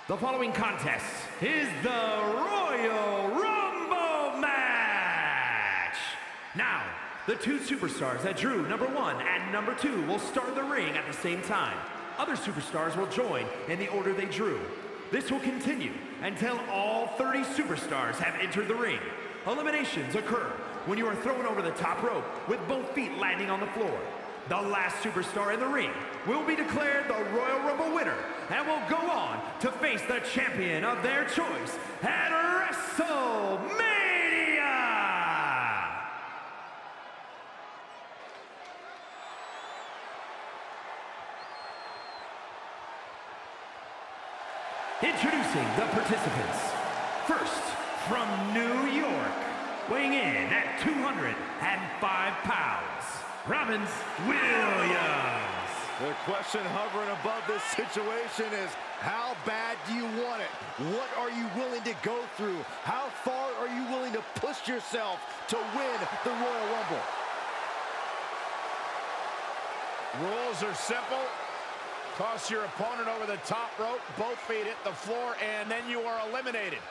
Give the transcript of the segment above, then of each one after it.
The following contest is the Royal Rumble match. Now, the two superstars that drew number 1 and number 2 will start the ring at the same time. Other superstars will join in the order they drew. This will continue until all 30 superstars have entered the ring. Eliminations occur when you are thrown over the top rope with both feet landing on the floor. The last superstar in the ring will be declared the Royal Rumble winner and will go on to face the champion of their choice at WrestleMania! Introducing the participants. First, from New York, weighing in at 205 pounds, Robbins Williams. The question hovering above this situation is, how bad do you want it? What are you willing to go through? How far are you willing to push yourself to win the Royal Rumble? Rules are simple. Toss your opponent over the top rope, both feet hit the floor, and then you are eliminated.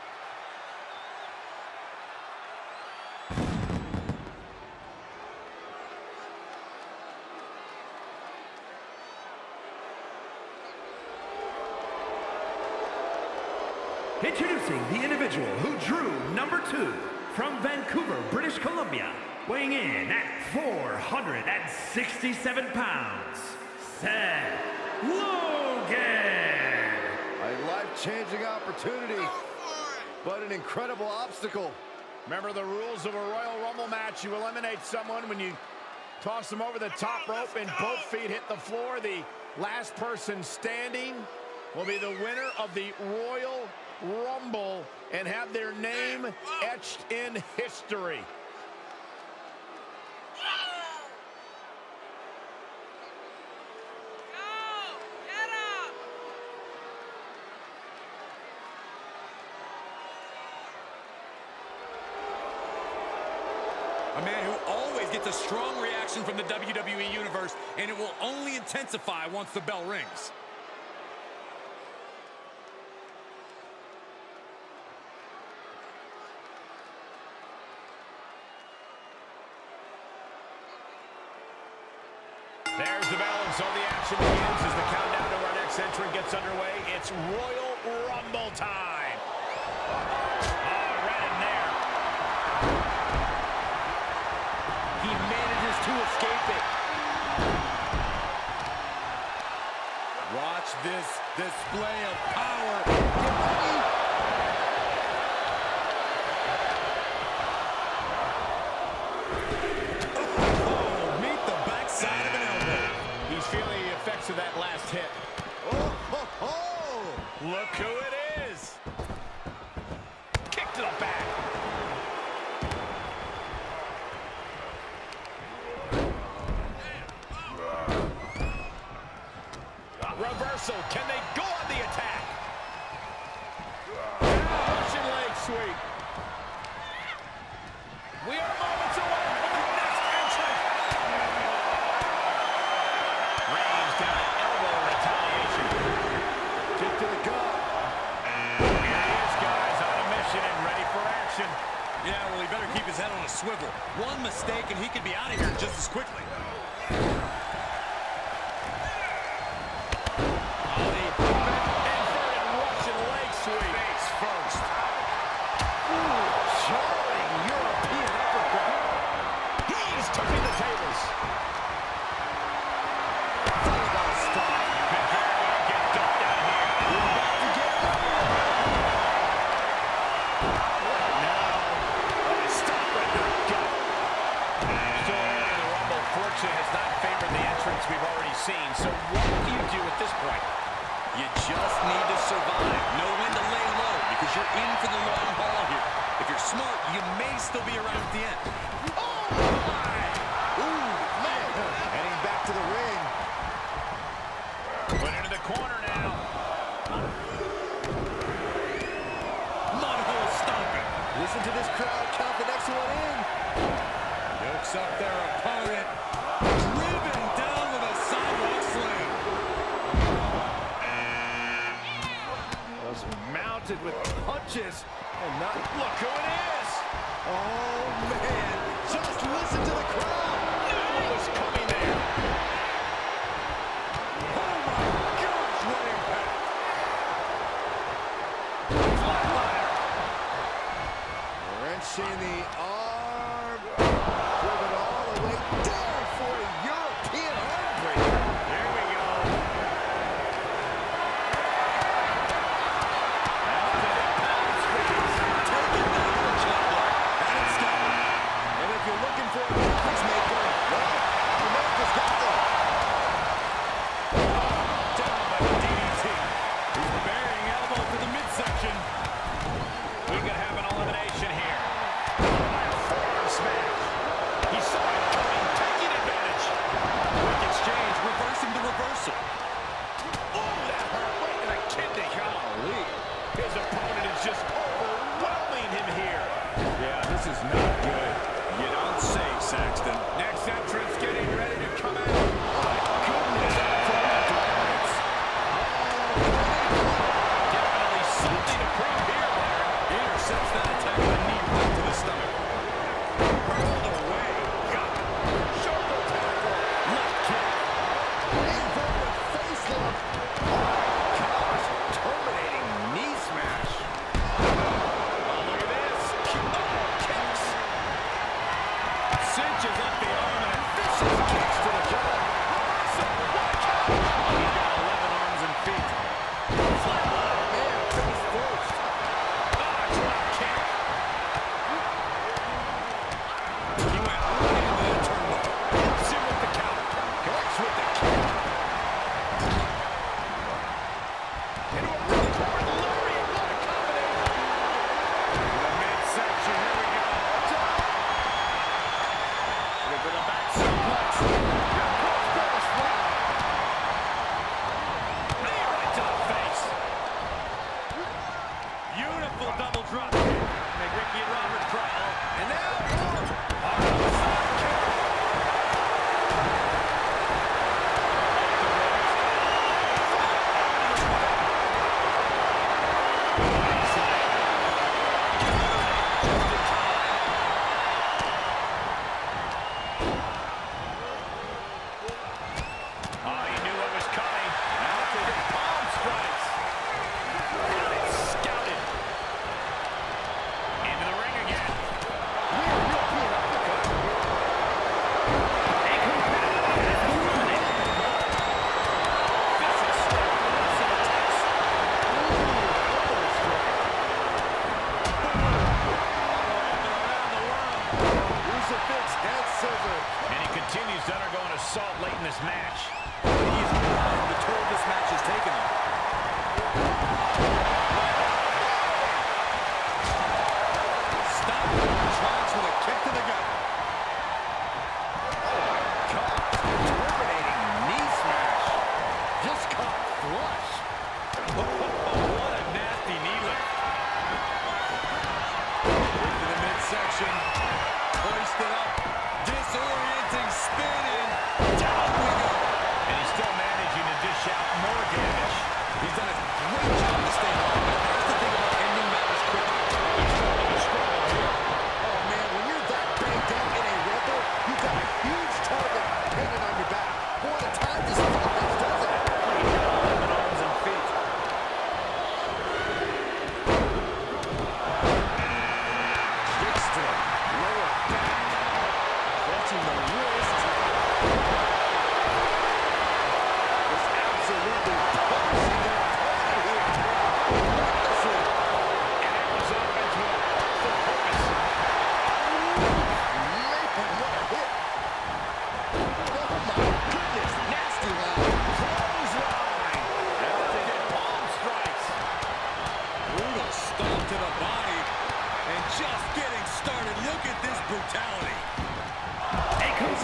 Introducing the individual who drew number 2 from Vancouver, British Columbia, weighing in at 467 pounds, Seth Logan. A life-changing opportunity, but an incredible obstacle. Remember the rules of a Royal Rumble match. You eliminate someone when you toss them over the top rope and both feet hit the floor. The last person standing will be the winner of the Royal Rumble and have their name etched in history. A man who always gets a strong reaction from the WWE Universe, and it will only intensify once the bell rings. There's the bell, and so the action begins as the countdown to our next entrant gets underway. It's Royal Rumble time. Oh, right in there. He manages to escape it. Watch this display of power. Get ready. Feeling the effects of that last hit. Oh, ho, ho. Look who it is. Kick to the back. Reversal. Can they go on the attack? Russian leg sweep. We are moments away from the next entrant. Range down an elbow retaliation. Kick to the gut. Here he is, guys, on a mission and ready for action. Yeah, well, he better keep his head on a swivel. One mistake, and he could be out of here just as quickly. Inverted Russian leg sweep. Face first. Jarring European uppercut. He's turning the tables. Has not favored the entrance we've already seen. So what do you do at this point? You just need to survive. Know when to lay low because you're in for the long haul here. If you're smart, you may still be around at the end. Oh, my! Ooh, man. Heading back to the ring. Put into the corner now. Mudhole stomping. Listen to this crowd count the next one in. Yokes up their opponent. Driven down with a sidewalk slam. is. And not, look who it is. Oh, man. Just listen to the crowd. Knew it was coming there. Oh, my gosh, what impact. Flatliner. Wrenching the arm. Driven all the way down for a European arm breaker. There we go. And if you're looking for a difference maker, well, America's got one. Down by the DDT. He's burying elbow to the midsection. We could have an elimination here. Forearm smash. He saw it coming, taking advantage. Quick exchange, reversing the reversal. Oh, that hurt right in the kidney. Golly. His opponent is just overwhelming him here. Yeah, this is not good. You don't say, Saxton. Next entrance getting ready to come out. My goodness, from the deliverance. Definitely something to prove here, Byron. He intercepts that attack with a knee right to the stomach. Rolled away. Got it. Shoulder tackle. Left kick. Inverted face lock. Gosh, terminating knee smash. Oh, look at this. Kicks. Cinches up the arm and vicious kicks to the jaw. Reversal. What a count. Oh, he's got 11 arms and feet. Flatline. Man, face first. Drop kick. He went right into the turnbuckle. Hits him with the count. Connects with the kick. Into a ripcord lariat. What a combination. To the midsection. Here we go. Into the back suplex. Cross fly. Knee right to the face. Beautiful double drop kick. Make Ricky and Robert cry. And now, Oh, he knew what was coming. Now to the palm strikes. Got it scouted. Into the ring again. European uppercut. Vicious strike. Lots of attacks. Crucifix head scissor. And he continues to undergo an assault late in this match. He's behind the toll this match has taken him. Stop. Tracks with a kick to the gut. Terminating knee smash. Just caught flush. What a nasty knee lift. To the midsection. Hoisted up. Disorienting spin and down we go. And he's still managing to dish out more damage. He's done a great job to stay on. That's the thing about ending matters quickly. He's starting to struggle here. Oh, man, when you're that banged up in a rumble, you've got a huge target hanging on your back. Boy, the time just flies, doesn't it? He's got 11 arms and feet. Kicks to the lower back. Clutching the wrist. Just absolutely punishing their opponent here. Relentlessly. And arrows up into a full purpose. Man, what a hit. Oh, my goodness. Nasty line. Clothesline. As they get palm strikes. Brutal stomp to the body. And just getting started. Look at this brutality. A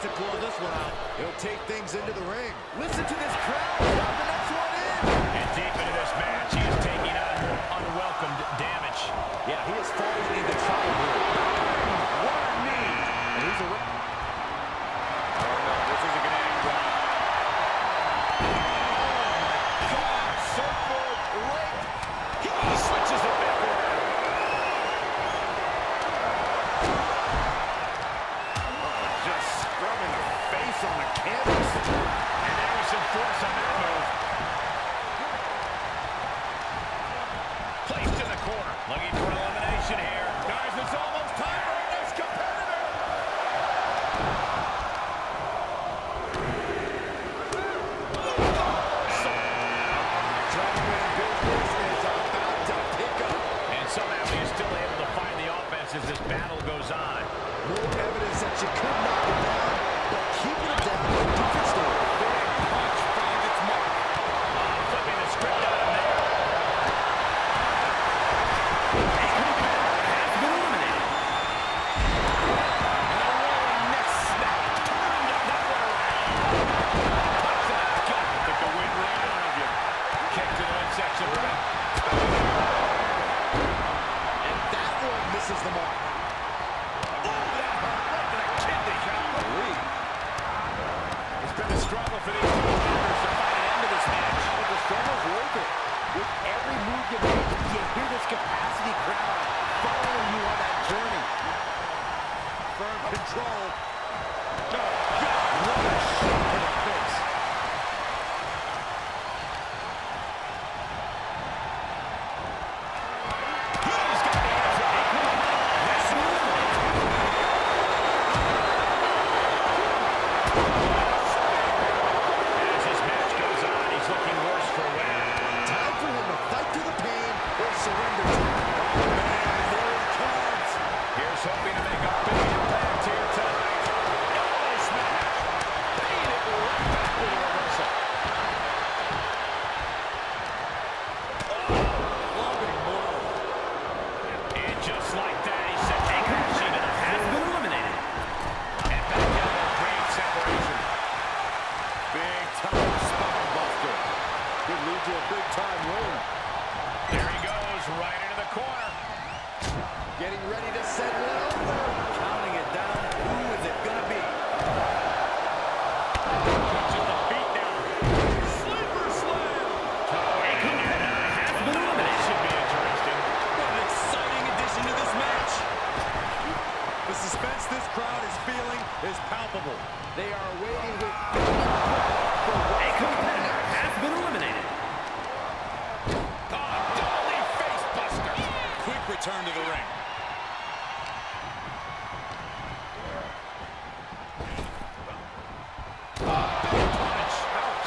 to close this one out. He'll take things into the ring. Listen to this crowd. Drop the next one in. And deep into this match, he is taking on more unwelcomed damage. Yeah, he is falling into trouble here. What a knee. And he's a... Oh, no, this isn't going to end well. Oh, my God. Surfboard right. He switches it back around. Just scrubbing the face on the canvas. And there was some force on that move. Placed in the corner. Looking for elimination here. Guys, it's almost time for our next competitor. Adrenaline business is about to pick up. And somehow he is still able to find the offense as this battle goes on. More evidence that you could knock it down, but keeping it down is a different story. Big punch finds its mark. Flipping the script on him there. A competitor has been eliminated. And a rolling neck snap turned that way around. Punch to the gut. Took the wind right out of you. Kick to the midsection. And that one misses the mark. It's been a struggle for these two members to find an end to this match. But the struggle's worth it. With every move you make, you hear this capacity crowd following you on that journey. Firm control. No, God, what a shot to the face. He's got the answer. As this match goes on, he's looking worse for wear. Time for him to fight through the pain or surrender to it. Oh, man, here it comes. Here's hoping to make a big impact here tonight. Elbow smash. Paying it right back with a reversal. Loving blow. And just like that, he sent A a crashing to competitor the has floor. been eliminated. And back elbow, great separation. Big time spine buster. Could lead to a big time win. There he goes, right into the corner. Getting ready to send one over. Counting it down. Who is it going to be? Punches the feet down. Sleeper slam. A competitor has been This eliminated. should be interesting. What an exciting addition to this match. The suspense this crowd is feeling is palpable. They are waiting with... A competitor has been eliminated. Double knee face buster. Quick return to the ring. Big punch. Ouch.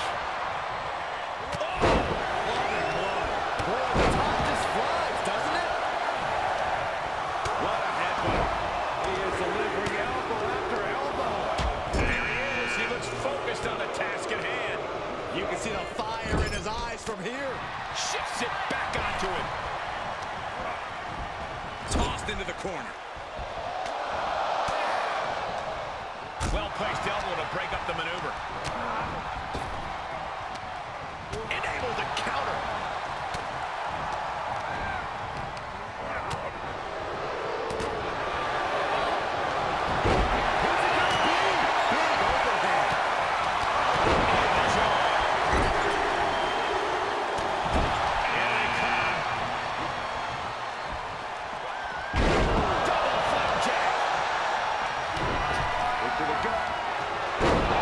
Boy, the time just flies, doesn't it? What a headbutt. He is delivering elbow after elbow. There he is. He looks focused on the task at hand. You can see the fire in his eyes from here. Shifts it back onto him. Tossed into the corner. Well-placed elbow to break up the maneuver. And able to counter. Big overhead. Here they come. Double flapjack. Into the gut.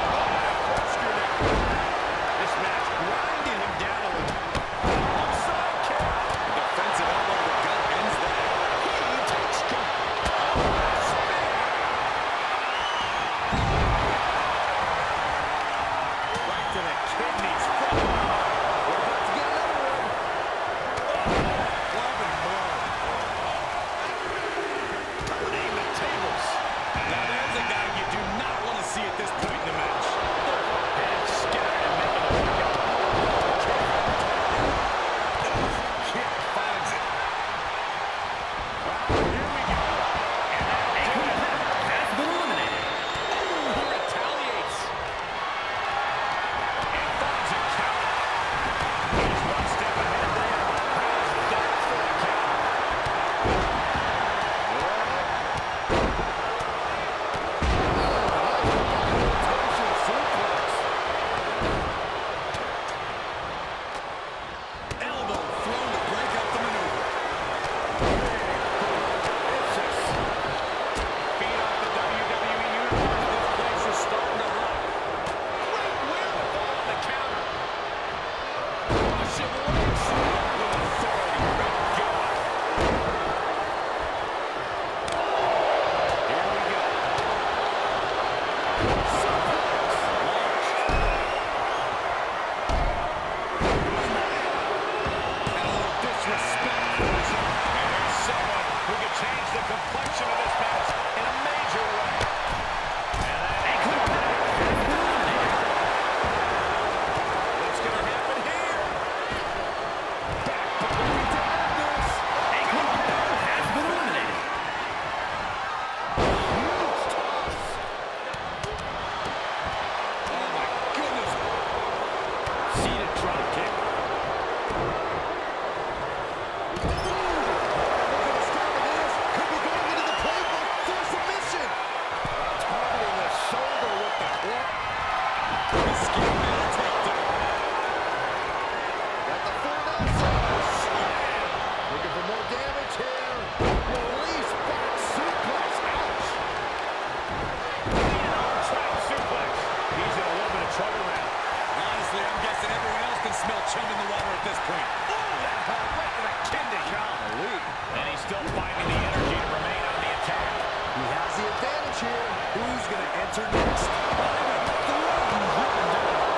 The schematic takedown. Got the full Nelson. Slam. Looking for more damage here. Release back suplex. Ouch. Arm suplex. He's in a little bit of trouble now. Honestly, I'm guessing everyone else can smell chum in the water at this point. Oh, that hurt right to the kidney. And he's still finding the energy to remain on the attack. He has the advantage here. Who's going to enter next? Driven down.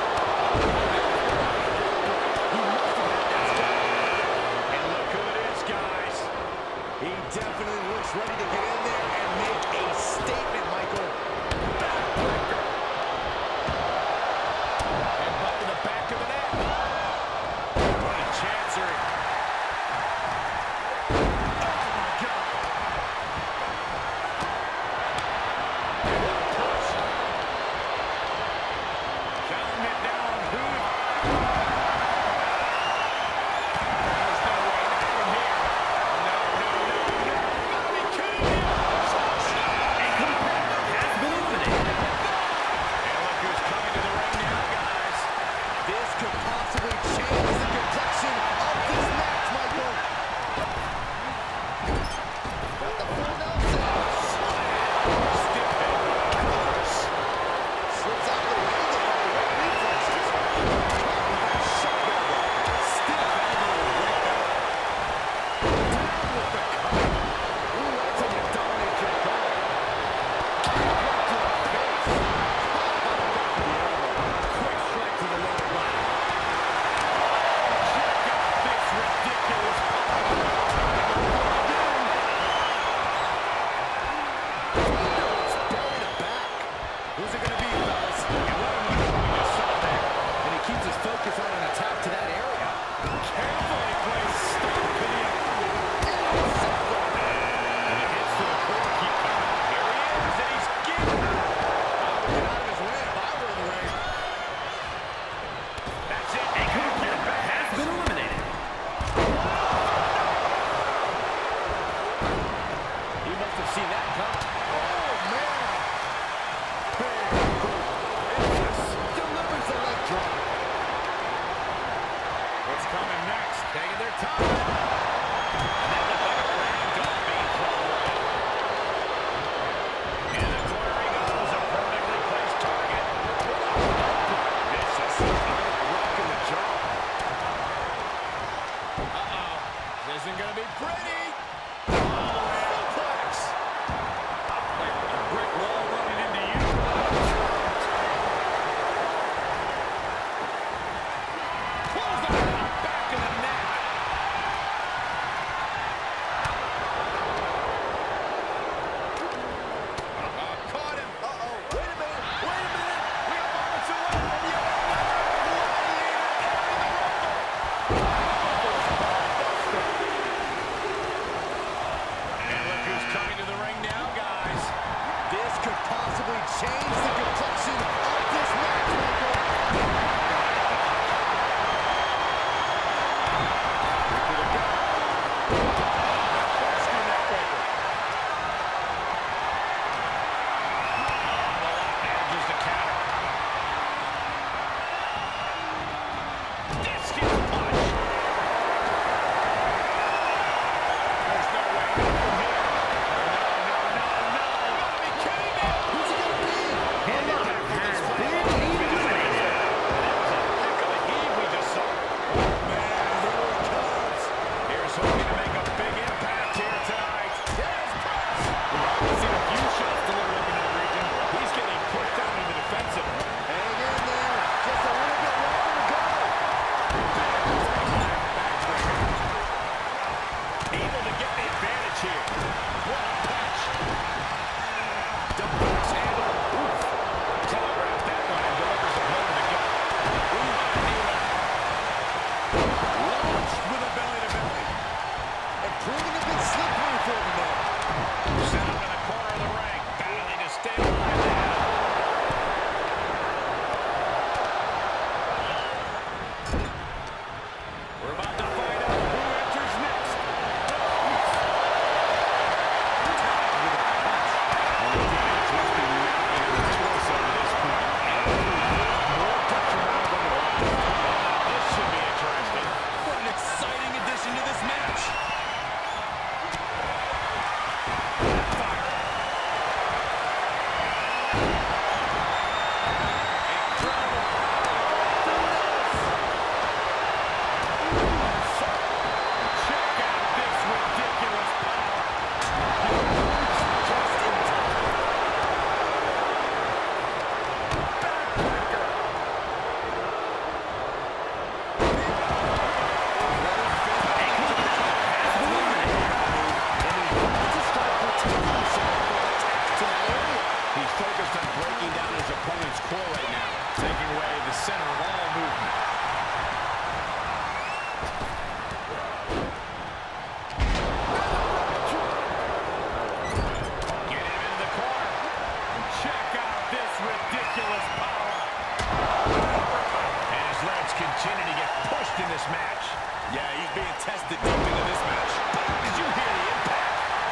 Continue to get pushed in this match. Yeah, he's being tested deep into this match. Did you hear the impact?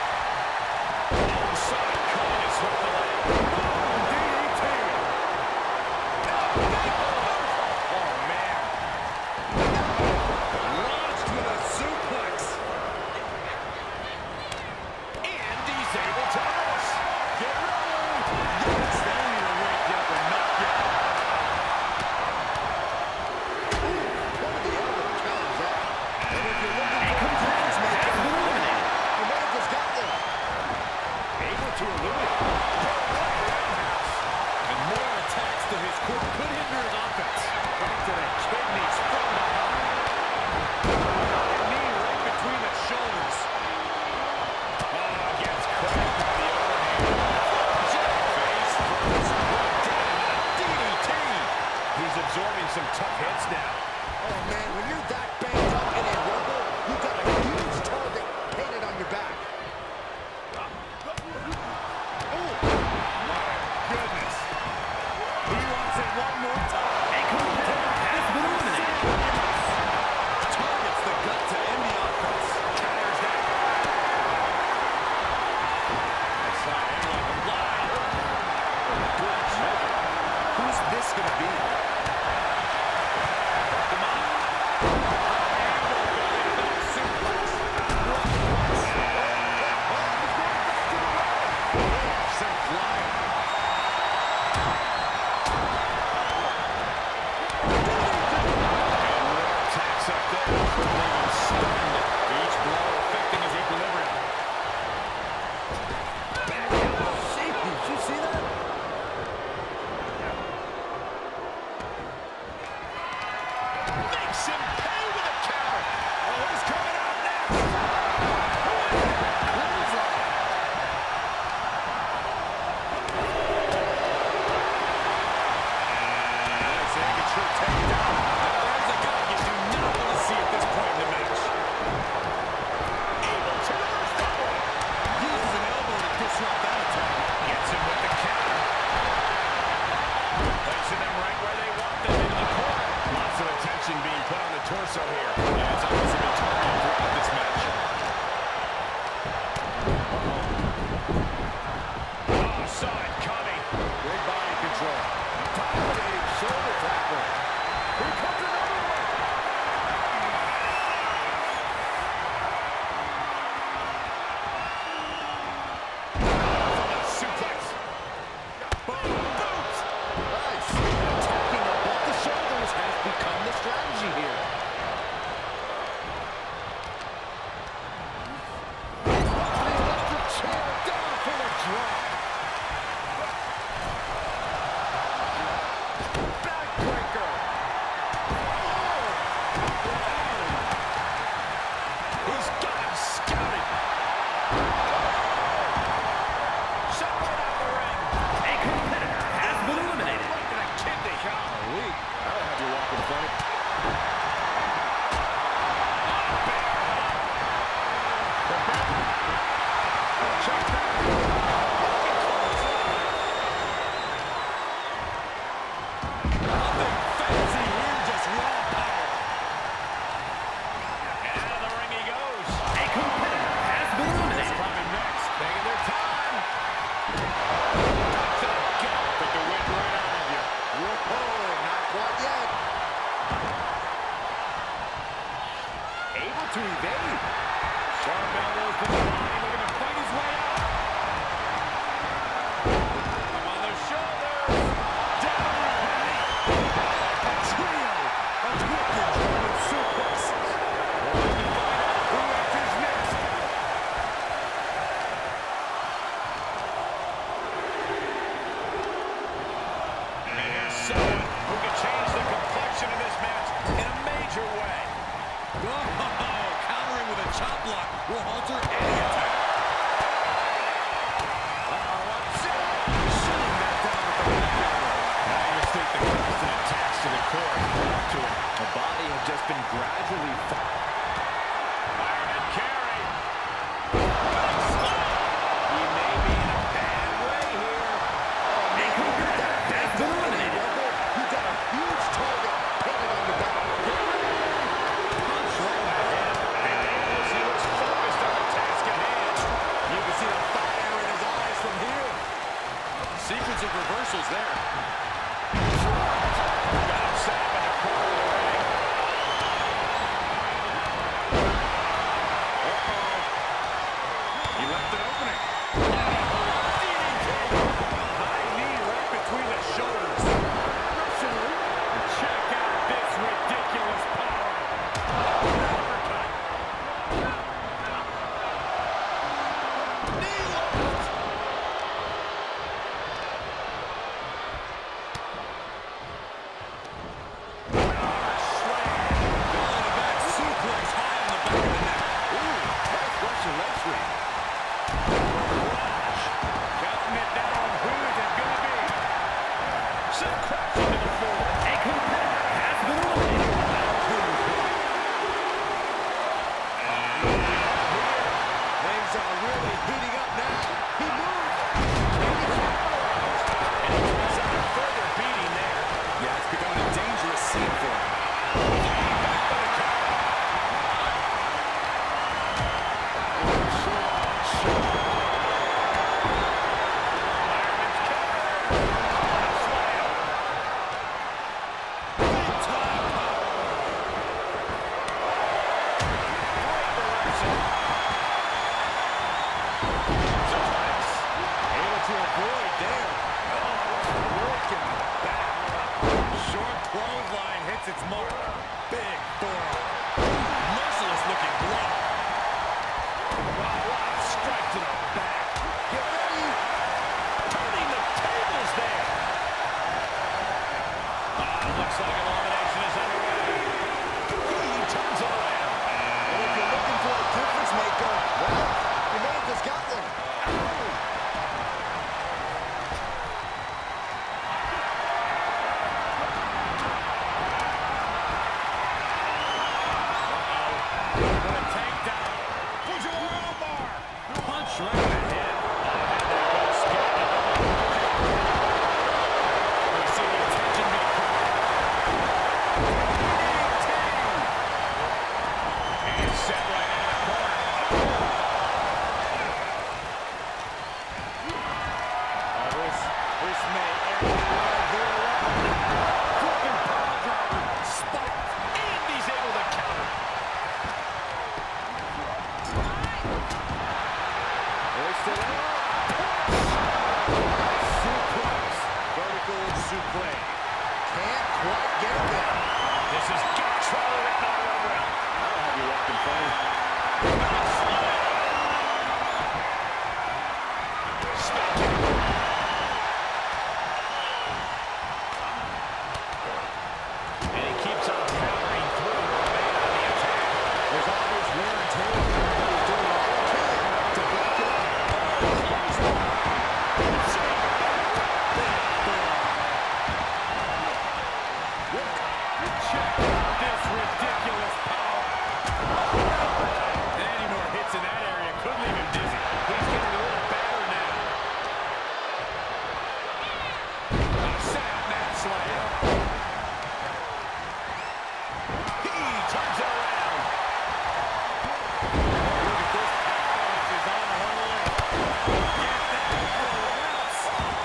Onside Curtis with the leg. DDT. Oh, man. Launched with a suplex. And he's able to miss. Get ready. Yes, they don't need to wake up and knock you out. Absorbing some tough hits now. Oh, man, when you're that banged up in a rumble, you've got a huge target painted on your back. Oh, my goodness. He wants it one more time. A competitor has been eliminated. Targets the gut to end the offense. Counters that. Slide in like a fly. Good job. Who's this going to be? Torso here. Yeah, it's obviously been targeted throughout this match. Oh, saw it coming. Great body control. Dominating shoulder tackle. Here comes another one. From the suplex. Boom, boots. Nice. Attacking above the shoulders has become the strategy here. To evade. Sharp elbows to the body, looking to fight his way out. Up on the shoulders. Down and away. A trio of wicked German suplexes. We'll find out who enters next. And here's gradually fireman carry. He may be in a bad way here. A competitor has been eliminated. You got a huge target hanging on the back. Punch right ahead. And he looks focused on the task at hand. You can see the fire in his eyes from here. Sequence of reversals there. Got him set up in the corner of the ring. He left an opening. DDT. High knee right between the shoulders. Check out this ridiculous power. Uppercut. Knee lift. Suplex high on the back of the neck. Ooh, that's Russian leg sweep. Counting it down. Who is it going to be? Sent crashing to the floor. A competitor has been eliminated. Things are really heating up now. He moved. And he capitalized. And he takes on a further beating there. Yeah, it's becoming a dangerous scene for him. Back by the cover. Fireman's carry. Slam. Big time power. Great reversal. Suplex. Able to avoid there. Working back. Short clothesline hits its mark. Big forearm. Merciless looking blow. Wow, what a strike to the back. Get ready. Turning the tables there. Looks like elimination is underway. He turns it around. And if you're looking for a difference maker, well, you may have just got one. What a takedown. Fujiwara armbar. Punch right in the head. And there goes Skip. We see the attention being called. And set right in the corner. This may end right here. Flipping power driver. Spike. And he's able to counter. Suplex. Vertical suplex. Can't quite get it there. This is control with no over. I'll have you walking funny. And he keeps on powering through. On the attack. There's always wear and tear. He's doing all he can to back it up. Check out this ridiculous power. Any more hits in that area could leave him dizzy. He's getting a little better now. A sad mat slam. He turns it around. Look at this. Alex is on a roll. Get that collapse.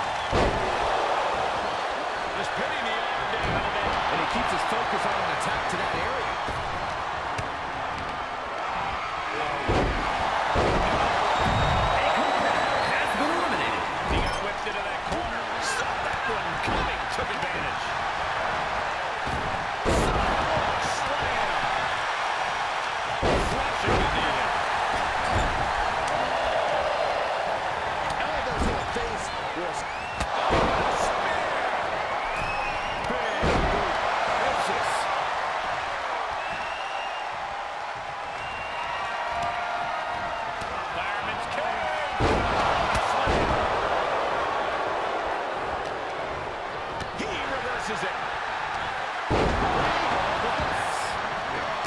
Just pinning the arm down. And he keeps his focus on an attack to that area. A competitor has been eliminated. He got whipped into that corner. Saw that one coming. Took advantage. Slam. Flashing the knee. Elbow to the face. Was Spear. Big boot. Vicious. Fireman's carry. Slam. He reverses it.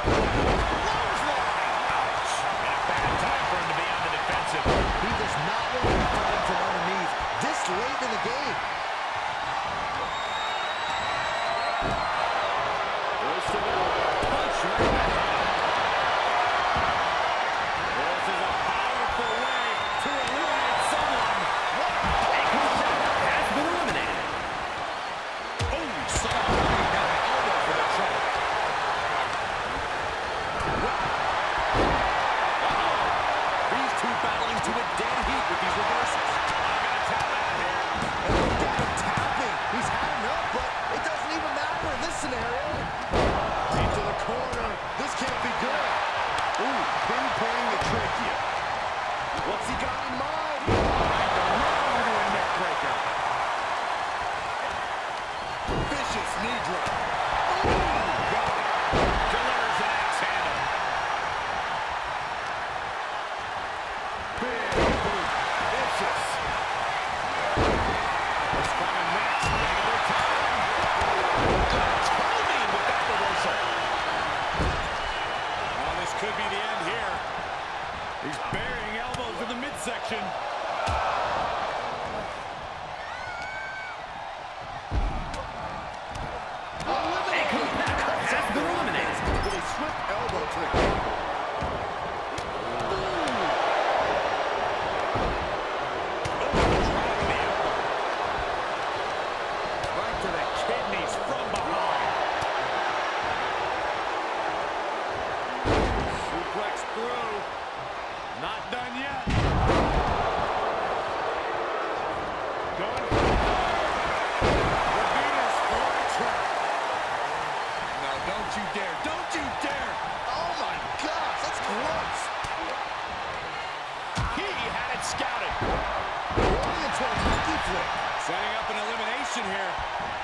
Setting up an elimination here.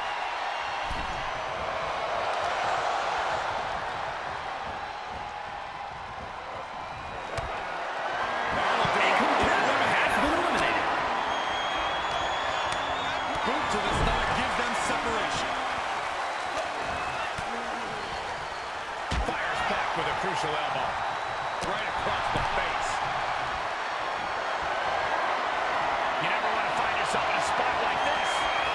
Boot to the stomach gives them separation. Fires back with a crucial elbow. Right across the face. You never want to find yourself in a spot like this.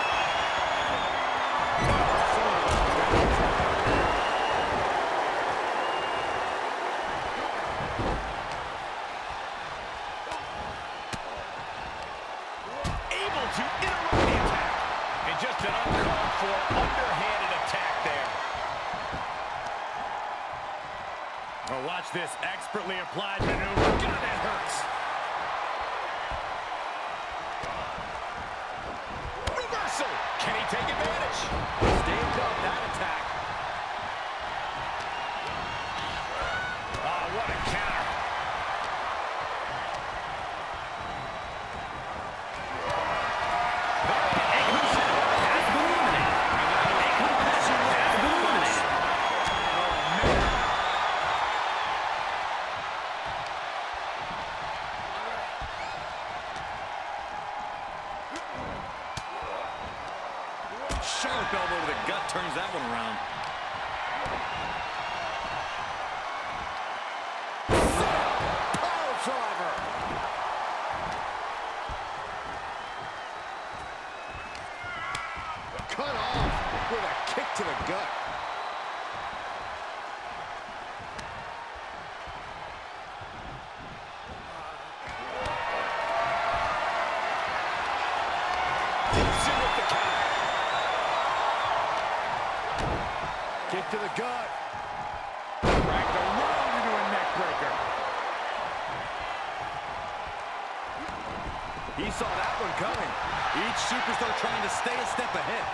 Able to interrupt the attack. And just an uncalled for, underhanded attack there. Oh, watch this expertly applied maneuver. God, that hurts. Reversal. Can he take advantage? Staged up that attack. Oh, what a counter. Sharp elbow to the gut turns that one around. Power driver. Cut off with a kick to the gut. Kick to the gut. Dragged around into a neck breaker. He saw that one coming. Each superstar trying to stay a step ahead.